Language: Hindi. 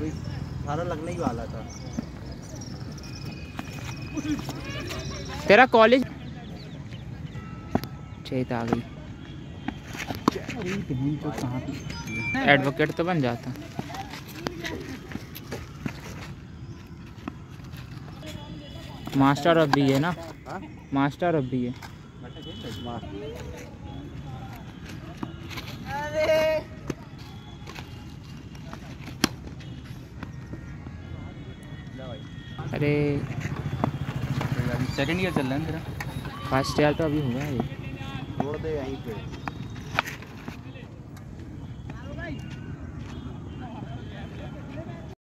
कोई सारा लगने ही वाला था। तेरा कॉलेज चेत आ गई। एडवोकेट तो बन जाता। मास्टर अब भी है ना, मास्टर अब भी है। अरे सेकंड ईयर चल रहा है तेरा? फर्स्ट ईयर तो अभी हुआ है। छोड़ दे यहीं पे।